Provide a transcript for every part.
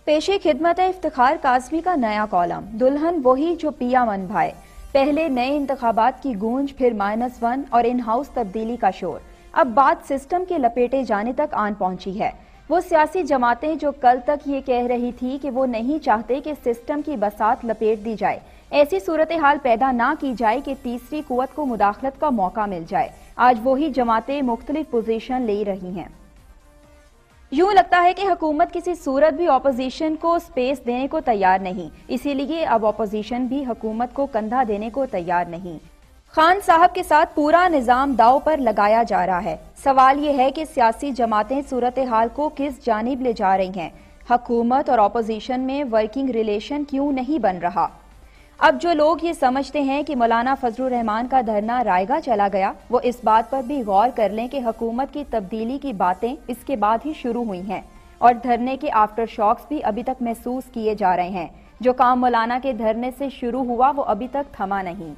पेशे खिदमत इफ्तिखार काज़मी का नया कॉलम, दुल्हन वही जो पिया मन भाए। पहले नए इंतखाबात की गूंज, फिर -1 और इन हाउस तब्दीली का शोर। अब बात सिस्टम के लपेटे जाने तक आन पहुंची है। वो सियासी जमातें जो कल तक ये कह रही थी कि वो नहीं चाहते कि सिस्टम की बसात लपेट दी जाए, ऐसी सूरत हाल पैदा ना की जाए कि तीसरी कुव्वत को मुदाखलत का मौका मिल जाए, आज वही जमातें मुख्तलिफ पोजीशन ले रही हैं। यूं लगता है कि हुकूमत किसी सूरत भी अपोजिशन को स्पेस देने को तैयार नहीं, इसीलिए अब अपोजिशन भी हुकूमत को कंधा देने को तैयार नहीं। खान साहब के साथ पूरा निजाम दाव पर लगाया जा रहा है। सवाल यह है कि सियासी जमातें सूरत हाल को किस जानिब ले जा रही हैं। हुकूमत और अपोजिशन में वर्किंग रिलेशन क्यों नहीं बन रहा। अब जो लोग ये समझते हैं कि मौलाना फजलुर रहमान का धरना रायगा चला गया, वो इस बात पर भी गौर कर लें कि हुकूमत की तब्दीली की बातें इसके बाद ही शुरू हुई हैं और धरने के आफ्टर शॉक्स भी अभी तक महसूस किए जा रहे हैं। जो काम मौलाना के धरने से शुरू हुआ वो अभी तक थमा नहीं।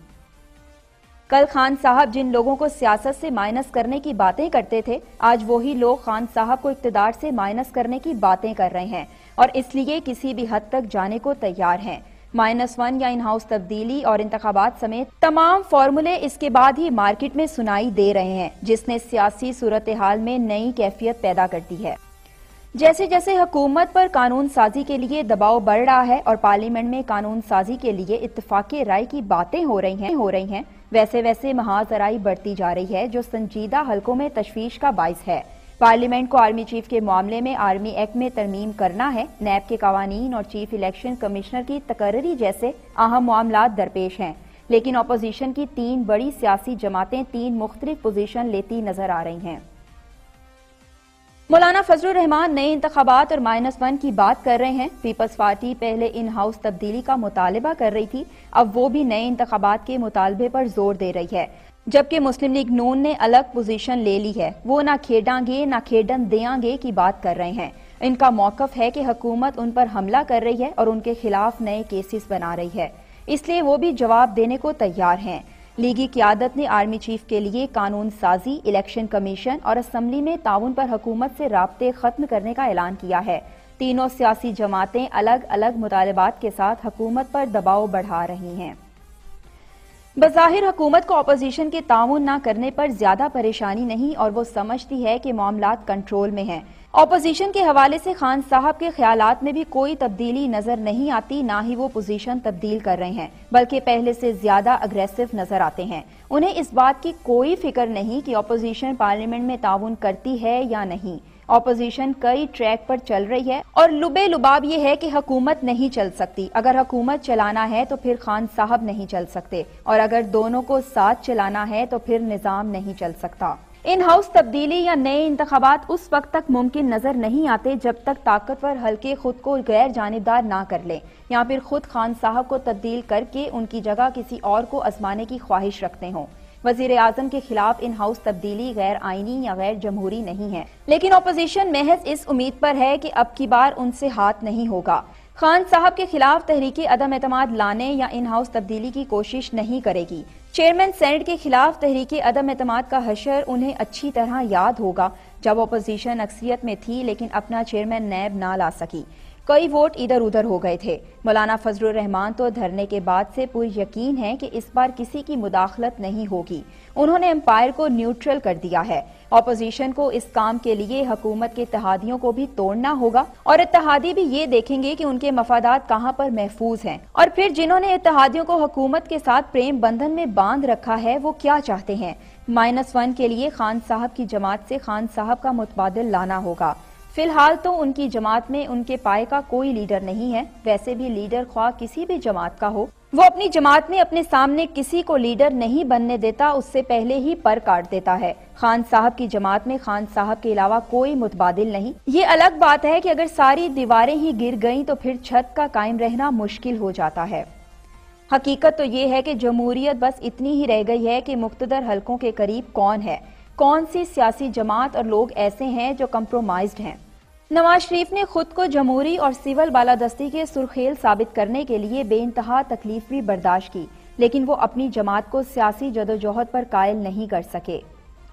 कल खान साहब जिन लोगों को सियासत से माइनस करने की बातें करते थे, आज वही लोग खान साहब को इक्तदार से माइनस करने की बातें कर रहे हैं और इसलिए किसी भी हद तक जाने को तैयार हैं। -1 या इन हाउस तब्दीली और इंतखाबात समेत तमाम फार्मूले इसके बाद ही मार्केट में सुनाई दे रहे हैं, जिसने सियासी सूरत हाल में नई कैफियत पैदा कर दी है। जैसे जैसे हुकूमत पर कानून साजी के लिए दबाव बढ़ रहा है और पार्लियामेंट में कानून साजी के लिए इत्तफाक़े राय की बातें हो रही हैं, वैसे वैसे महाजराई बढ़ती जा रही है, जो संजीदा हलकों में तशवीश का बाइस है। पार्लियामेंट को आर्मी चीफ के मामले में आर्मी एक्ट में तरमीम करना है, नैब के कवानीन और चीफ इलेक्शन कमिश्नर की तकर्री जैसे अहम मामलात दरपेश हैं, लेकिन अपोजिशन की 3 बड़ी सियासी जमातें 3 मुख्तलिफ पोजीशन लेती नजर आ रही हैं। मौलाना फजलुर रहमान नए इंतखाबात और -1 की बात कर रहे हैं। पीपल्स पार्टी पहले इन हाउस तब्दीली का मुतालबा कर रही थी, अब वो भी नए इंतखाबात के मुतालबे पर जोर दे रही है, जबकि मुस्लिम लीग नून ने अलग पोजीशन ले ली है। वो ना खेडांगे ना खेडन देंगे की बात कर रहे हैं। इनका मौकफ है कि हुकूमत उन पर हमला कर रही है और उनके खिलाफ नए केसेस बना रही है, इसलिए वो भी जवाब देने को तैयार हैं। लीगी क़यादत ने आर्मी चीफ के लिए कानून साजी, इलेक्शन कमीशन और असम्बली में ताउन पर हुकूमत से राब्ते खत्म करने का ऐलान किया है। तीनों सियासी जमातें अलग अलग मुतालबात के साथ हुकूमत पर दबाव बढ़ा रही हैं। बज़ाहिर हुकूमत को अपोजिशन के ताउन न करने पर ज्यादा परेशानी नहीं और वो समझती है कि मामलात कंट्रोल में हैं। अपोजिशन के हवाले से खान साहब के ख्यालात में भी कोई तब्दीली नजर नहीं आती, ना ही वो पोजीशन तब्दील कर रहे हैं, बल्कि पहले से ज्यादा अग्रेसिव नजर आते हैं। उन्हें इस बात की कोई फिक्र नहीं कि अपोजिशन पार्लियामेंट में ताउन करती है या नहीं। अपोजिशन कई ट्रैक पर चल रही है और लुबे लुबाब ये है कि हुकूमत नहीं चल सकती। अगर हुकूमत चलाना है तो फिर खान साहब नहीं चल सकते, और अगर दोनों को साथ चलाना है तो फिर निजाम नहीं चल सकता। इन हाउस तब्दीली या नए इंतखाबात उस वक्त तक मुमकिन नजर नहीं आते जब तक ताकतवर हल्के खुद को गैर जानिबदार ना कर ले, या फिर खुद खान साहब को तब्दील करके उनकी जगह किसी और को आजमाने की ख्वाहिश रखते हों। वजीर आजम के खिलाफ इन हाउस तब्दीली गैर आईनी या गैर जमहूरी नहीं है, लेकिन अपोजिशन महज इस उम्मीद पर है कि अब की बार उनसे हाथ नहीं होगा। खान साहब के खिलाफ तहरीकी अदम एतमाद लाने या इन हाउस तब्दीली की कोशिश नहीं करेगी। चेयरमैन सेनेट के खिलाफ तहरीकी अदम एतमाद का हशर उन्हें अच्छी तरह याद होगा, जब अपोजिशन अक्सियत में थी लेकिन अपना चेयरमैन नैब ना ला सकी। कई वोट इधर उधर हो गए थे। मौलाना फजलुर रहमान तो धरने के बाद से पूरी यकीन है कि इस बार किसी की मुदाखलत नहीं होगी। उन्होंने एम्पायर को न्यूट्रल कर दिया है। अपोजिशन को इस काम के लिए हुकूमत के इत्तेहादियों को भी तोड़ना होगा और इत्तेहादी भी ये देखेंगे कि उनके मफादात कहाँ पर महफूज हैं, और फिर जिन्होंने इत्तेहादियों को हुकूमत के साथ प्रेम बंधन में बांध रखा है वो क्या चाहते हैं। -1 के लिए खान साहब की जमात से खान साहब का मुतबादिल लाना होगा। फिलहाल तो उनकी जमात में उनके पाए का कोई लीडर नहीं है। वैसे भी लीडर ख्वाह किसी भी जमात का हो, वो अपनी जमात में अपने सामने किसी को लीडर नहीं बनने देता, उससे पहले ही पर काट देता है। खान साहब की जमात में खान साहब के अलावा कोई मुतबादिल नहीं। ये अलग बात है कि अगर सारी दीवारें ही गिर गईं तो फिर छत का कायम रहना मुश्किल हो जाता है। हकीकत तो ये है कि जमहूरियत बस इतनी ही रह गई है कि मुख्तदर हलकों के करीब कौन है, कौन सी सियासी जमात और लोग ऐसे हैं जो कंप्रोमाइज्ड हैं। नवाज शरीफ ने खुद को जमहूरी और सिविल बालादस्ती के सुर्खेल साबित करने के लिए बेइंतहा तकलीफ भी बर्दाश्त की, लेकिन वो अपनी जमात को सियासी जदोजहद पर कायल नहीं कर सके।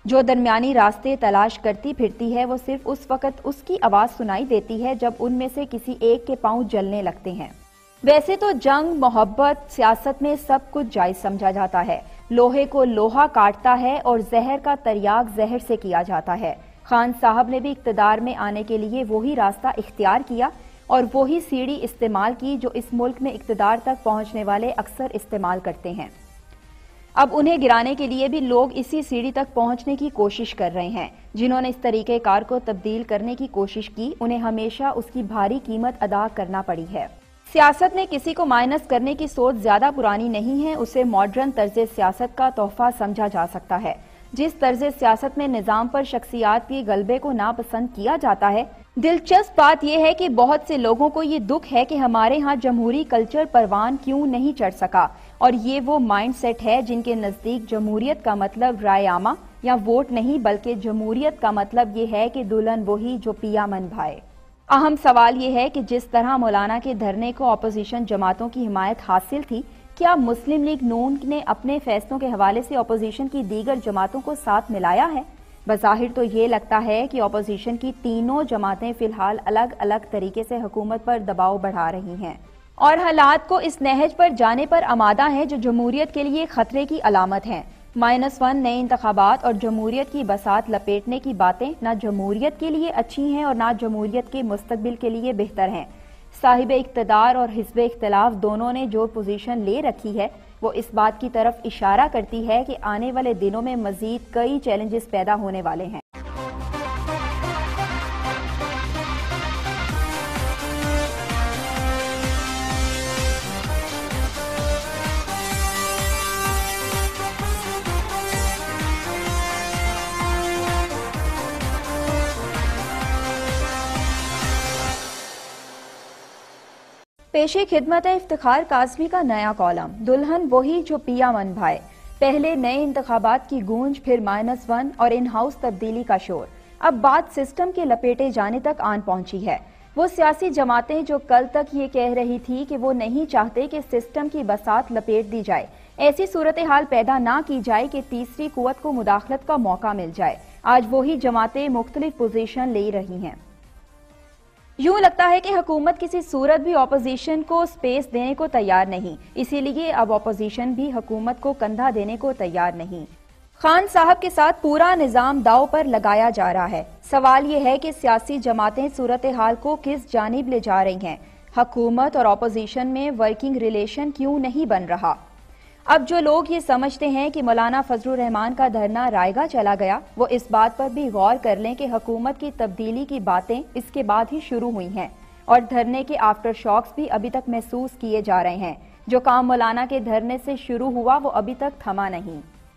جو درمیانی راستے تلاش کرتی پھرتی ہے وہ صرف اس وقت اس کی آواز سنائی دیتی ہے جب ان میں سے کسی ایک کے پاؤں جلنے لگتے ہیں۔ ویسے تو جنگ، محبت، سیاست میں سب کچھ جائز سمجھا جاتا ہے، لوہے کو لوہا کاٹتا ہے اور زہر کا تریاق زہر سے کیا جاتا ہے۔ خان صاحب نے بھی اقتدار میں آنے کے لیے وہی راستہ اختیار کیا اور وہی سیڑھی استعمال کی جو اس ملک میں اقتدار تک پہنچنے والے اکثر استعمال کرتے ہیں۔ اب انہیں گرانے کے لیے بھی لوگ اسی سیڑھی تک پہنچنے کی کوشش کر رہے ہیں۔ جنہوں نے اس طریقہ کار کو تبدیل کرنے کی کوشش کی انہیں ہمیشہ اس کی بھاری قیمت ادا کرنا پڑی ہے۔ سیاست میں کسی کو مائنس کرنے کی سوچ زیادہ پرانی نہیں ہے، اسے ماڈرن طرز سیاست کا تحفہ سمجھا جا سکتا ہے۔ جس طرز سیاست میں نظام پر شخصیات کے غلبے کو ناپسند کیا جاتا ہے۔ دلچسپ بات یہ ہے کہ بہت سے لوگوں کو یہ دکھ ہے کہ ہمارے ہاں جمہوری کلچر پروان کیوں نہیں چڑھ سکا، اور یہ وہ مائنڈ سیٹ ہے جن کے نزدیک جمہوریت کا مطلب رائے عامہ یا ووٹ نہیں، بلکہ جمہوریت کا مطلب یہ ہے کہ دلہن وہی جو پیا من بھائے۔ اہم سوال یہ ہے کہ جس طرح مولانا کے دھرنے کو اپوزیشن جماعتوں کی حمایت حاصل تھی، کیا مسلم لیگ نون نے اپنے فیصلوں کے حوالے سے اپوزیشن کی دیگر جماعتوں کو ساتھ ملایا ہے؟ بظاہر تو یہ لگتا ہے کہ اپوزیشن کی تینوں جماعتیں فی الحال الگ الگ طریقے سے حکومت پر دباؤ بڑھا رہی ہیں اور حالات کو اس نہج پر جانے پر آمادہ ہیں جو جمہوریت کے لیے خطرے کی علامت ہیں۔ -1 نئے انتخابات اور جمہوریت کی بساط لپیٹنے کی باتیں نہ جمہوریت کے لیے اچھی ہیں اور نہ جمہوریت کے مستقبل کے لیے بہتر ہیں۔ صاحب اقتدار اور حزب اختلاف دونوں نے جو پوزیشن لے رکھی ہے وہ اس بات کی طرف اشارہ کرتی ہے کہ آنے والے دنوں میں مزید کئی چیلنجز پیدا ہونے والے ہیں۔ پیشے خدمت افتخار کاظمی کا نیا کالم، دلہن وہی جو پیا من بھائے۔ پہلے نئے انتخابات کی گونج، پھر -1 اور ان ہاؤس تبدیلی کا شور۔ اب بات سسٹم کے لپیٹے جانے تک آن پہنچی ہے۔ وہ سیاسی جماعتیں جو کل تک یہ کہہ رہی تھی کہ وہ نہیں چاہتے کہ سسٹم کی بساط لپیٹ دی جائے، ایسی صورتحال پیدا نہ کی جائے کہ تیسری قوت کو مداخلت کا موقع مل جائے، آج وہی جماعتیں مختلف پوزیشن لے رہی ہیں۔ یوں لگتا ہے کہ حکومت کسی صورت بھی اپوزیشن کو سپیس دینے کو تیار نہیں، اسی لیے اب اپوزیشن بھی حکومت کو کندھا دینے کو تیار نہیں۔ خان صاحب کے ساتھ پورا نظام داؤ پر لگایا جا رہا ہے۔ سوال یہ ہے کہ سیاسی جماعتیں صورتحال کو کس جانب لے جا رہی ہیں؟ حکومت اور اپوزیشن میں ورکنگ ریلیشن کیوں نہیں بن رہا؟ اب جو لوگ یہ سمجھتے ہیں کہ مولانا فضل الرحمان کا دھرنا رائے گاہ چلا گیا، وہ اس بات پر بھی غور کر لیں کہ حکومت کی تبدیلی کی باتیں اس کے بعد ہی شروع ہوئی ہیں اور دھرنے کے آفٹر شاکس بھی ابھی تک محسوس کیے جا رہے ہیں۔ جو کام مولانا کے دھرنے سے شروع ہوا وہ ابھی تک تھما نہیں۔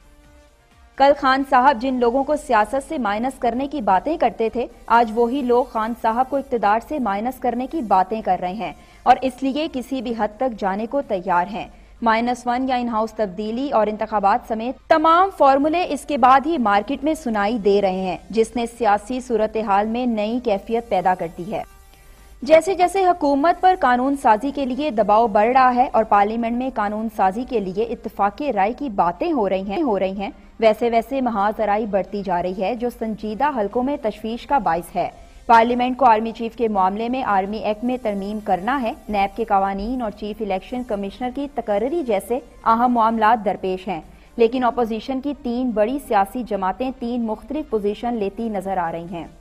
کل خان صاحب جن لوگوں کو سیاست سے مائنس کرنے کی باتیں کرتے تھے، آج وہی لوگ خان صاحب کو اقتدار سے مائنس کرنے کی باتیں کر رہے ہیں اور اس لیے کسی بھی حد تک جانے کو تیار ہیں۔ -1 یا ان ہاؤس تبدیلی اور انتخابات سمیت تمام فارمولے اس کے بعد ہی مارکیٹ میں سنائی دے رہے ہیں، جس نے سیاسی صورتحال میں نئی کیفیت پیدا کر دی ہے۔ جیسے جیسے حکومت پر قانون سازی کے لیے دباؤ بڑھ رہا ہے اور پارلیمنٹ میں قانون سازی کے لیے اتفاق رائے کی باتیں ہو رہی ہیں، ویسے ویسے محاذ آرائی بڑھتی جا رہی ہے جو سنجیدہ حلقوں میں تشویش کا باعث ہے۔ پارلیمنٹ کو آرمی چیف کے معاملے میں آرمی ایکٹ میں ترمیم کرنا ہے، نیب کے قوانین اور چیف الیکشن کمشنر کی تقرری جیسے اہم معاملات درپیش ہیں، لیکن اپوزیشن کی 3 بڑی سیاسی جماعتیں 3 مختلف پوزیشن لیتی نظر آ رہی ہیں۔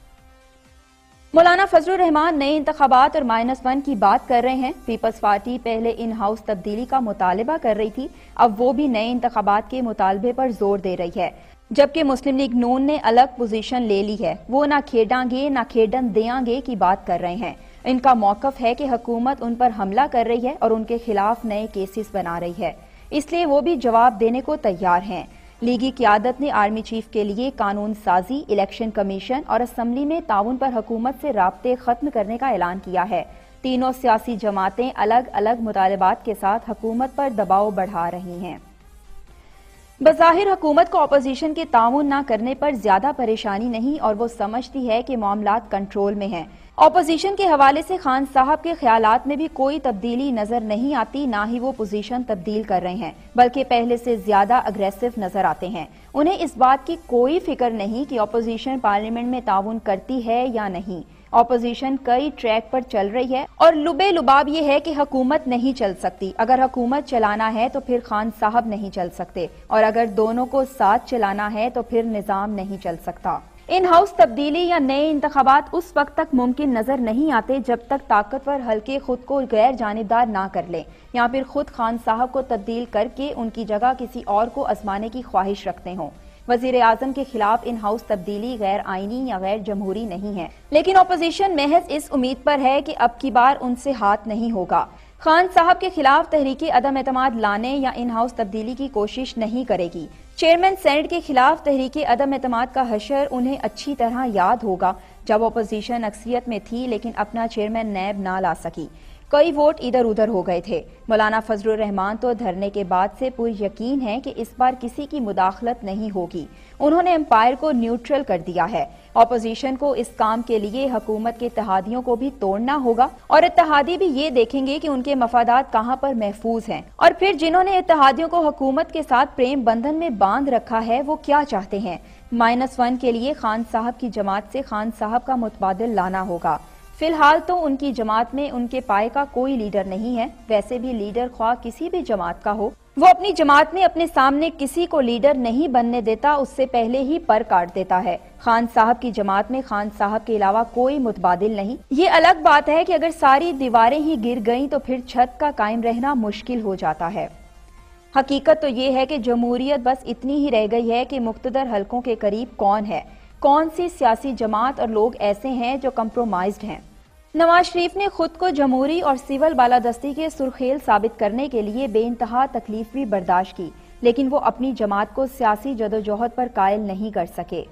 مولانا فضل الرحمان نئے انتخابات اور -1 کی بات کر رہے ہیں۔ پیپلز پارٹی پہلے ان ہاؤس تبدیلی کا مطالبہ کر رہی تھی، اب وہ بھی نئے انتخابات کے مطالبے پر زور دے رہی ہے، جبکہ مسلم لیگ نون نے الگ پوزیشن لے لی ہے۔ وہ نہ کھیڈاں گے نہ کھیڈن دیاں گے کی بات کر رہے ہیں۔ ان کا موقف ہے کہ حکومت ان پر حملہ کر رہی ہے اور ان کے خلاف نئے کیسز بنا رہی ہے، اس لیے وہ بھی جواب دینے کو تیار ہیں۔ لیگی قیادت نے آرمی چیف کے لیے قانون سازی، الیکشن کمیشن اور اسمبلی میں تعاون پر حکومت سے رابطے ختم کرنے کا اعلان کیا ہے۔ تینوں سیاسی جماعتیں الگ الگ مطالبات کے ساتھ حکومت پر دباؤ بڑھا رہی ہیں۔ बज़ाहिर हुकूमत को अपोजिशन के ताउन न करने पर ज्यादा परेशानी नहीं और वो समझती है कि मामलात कंट्रोल में हैं। अपोजिशन के हवाले से खान साहब के ख्यालात में भी कोई तब्दीली नजर नहीं आती, ना ही वो पोजीशन तब्दील कर रहे हैं, बल्कि पहले से ज्यादा अग्रेसिव नजर आते हैं। उन्हें इस बात की कोई फिक्र नहीं कि अपोजिशन पार्लियामेंट में ताउन करती है या नहीं। अपोजिशन कई ट्रैक पर चल रही है और लुबे लुबाब ये है कि हुकूमत नहीं चल सकती। अगर हुकूमत चलाना है तो फिर खान साहब नहीं चल सकते, और अगर दोनों को साथ चलाना है तो फिर निजाम नहीं चल सकता। इन हाउस तब्दीली या नए इंतखाबात उस वक्त तक मुमकिन नजर नहीं आते जब तक ताकतवर हल्के खुद को गैर जानिबदार ना कर ले, या फिर खुद खान साहब को तब्दील करके उनकी जगह किसी और को आजमाने की ख्वाहिश रखते हों। वजीर आजम के खिलाफ इन हाउस तब्दीली गैर आईनी या गैर जमहूरी नहीं है, लेकिन अपोजिशन महज इस उम्मीद पर है कि अब की बार उनसे हाथ नहीं होगा। खान साहब के खिलाफ तहरीकी अदम एतमाद लाने या इन हाउस तब्दीली की कोशिश नहीं करेगी। चेयरमैन सेनेट के खिलाफ तहरीकी अदम एतमाद का हशर उन्हें अच्छी तरह याद होगा, जब अपोजिशन अक्सियत में थी लेकिन अपना चेयरमैन नैब ना ला सकी। कई वोट इधर उधर हो गए थे। मौलाना फजलुर रहमान तो धरने के बाद से पूरी यकीन है कि इस बार किसी की मुदाखलत नहीं होगी। उन्होंने एम्पायर को न्यूट्रल कर दिया है। अपोजिशन को इस काम के लिए हुकूमत के इत्तेहादियों को भी तोड़ना होगा, और इत्तेहादी भी ये देखेंगे कि उनके मफादात कहाँ पर महफूज हैं, और फिर जिन्होंने इत्तेहादियों को हुकूमत के साथ प्रेम बंधन में बांध रखा है वो क्या चाहते हैं। -1 के लिए खान साहब की जमात से खान साहब का मुतबादिल लाना होगा। फिलहाल तो उनकी जमात में उनके पाए का कोई लीडर नहीं है। वैसे भी लीडर ख्वाह किसी भी जमात का हो, वो अपनी जमात में अपने सामने किसी को लीडर नहीं बनने देता, उससे पहले ही पर काट देता है। खान साहब की जमात में खान साहब के अलावा कोई मुतबादिल नहीं। ये अलग बात है कि अगर सारी दीवारें ही गिर गईं तो फिर छत का कायम रहना मुश्किल हो जाता है। हकीकत तो ये है कि जमहूरियत बस इतनी ही रह गई है कि मुख्तदर हलकों के करीब कौन है, कौन सी सियासी जमात और लोग ऐसे हैं जो कंप्रोमाइज्ड हैं। नवाज शरीफ ने खुद को जमहूरी और सिविल बालादस्ती के सुर्खेल साबित करने के लिए बेइंतहा तकलीफ भी बर्दाश्त की, लेकिन वो अपनी जमात को सियासी जदोजहद पर कायल नहीं कर सके।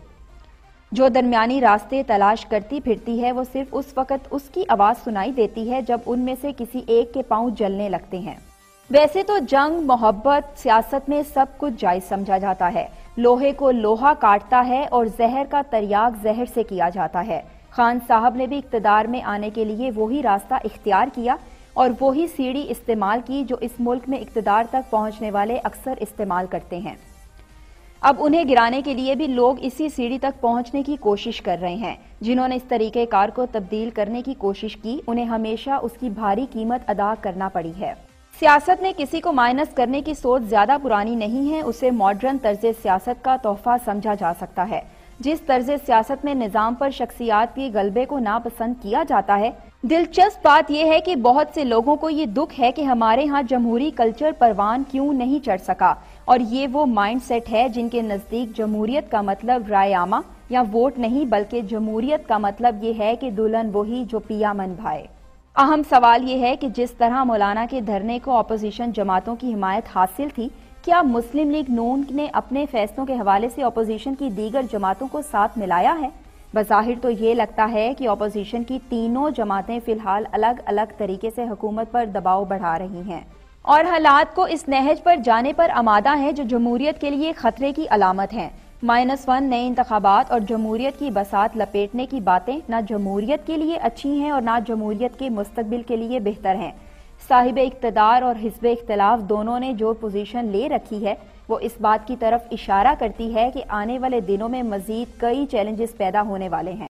जो दरमियानी रास्ते तलाश करती फिरती है वो सिर्फ उस वक्त उसकी आवाज सुनाई देती है जब उनमें से किसी एक के पांव जलने लगते हैं। वैसे तो जंग, मोहब्बत, सियासत में सब कुछ जायज समझा जाता है। लोहे को लोहा काटता है और जहर का तरियाक जहर से किया जाता है। खान साहब ने भी इक्तदार में आने के लिए वही रास्ता इख्तियार किया और वही सीढ़ी इस्तेमाल की जो इस मुल्क में इक्तदार तक पहुंचने वाले अक्सर इस्तेमाल करते हैं। अब उन्हें गिराने के लिए भी लोग इसी सीढ़ी तक पहुंचने की कोशिश कर रहे हैं। जिन्होंने इस तरीके कार को तब्दील करने की कोशिश की, उन्हें हमेशा उसकी भारी कीमत अदा करना पड़ी है। सियासत ने किसी को माइनस करने की सोच ज्यादा पुरानी नहीं है, उसे मॉडर्न तर्ज सियासत का तोहफा समझा जा सकता है। जिस तर्ज सियासत में निजाम पर शख्सियात के गलबे को नापसंद किया जाता है। दिलचस्प बात यह है कि बहुत से लोगों को ये दुख है कि हमारे यहाँ जमहूरी कल्चर परवान क्यों नहीं चढ़ सका, और ये वो माइंड सेट है जिनके नजदीक जमहूरियत का मतलब राय आमा या वोट नहीं, बल्कि जमहूरियत का मतलब ये है कि दुल्हन वही जो पिया मन भाए। अहम सवाल ये है कि जिस तरह मौलाना के धरने को अपोजिशन जमातों की हिमायत हासिल थी, क्या मुस्लिम लीग नून ने अपने फैसलों के हवाले से अपोजिशन की दीगर जमातों को साथ मिलाया है? बज़ाहिर तो ये लगता है कि अपोजिशन की तीनों जमातें फिलहाल अलग अलग तरीके से हुकूमत पर दबाव बढ़ा रही हैं और हालात को इस नहज पर जाने पर आमादा हैं जो जमहूरियत के लिए खतरे की अलामत हैं। -1 नए इंतखाबात और जमहूरियत की बसात लपेटने की बातें ना जमहूरियत के लिए अच्छी हैं और ना जमहूरियत के मुस्तकबिल के लिए बेहतर हैं। साहिब इक्तदार और हिज़्ब इख्तिलाफ दोनों ने जो पोजीशन ले रखी है वो इस बात की तरफ इशारा करती है कि आने वाले दिनों में मजीद कई चैलेंजेस पैदा होने वाले हैं।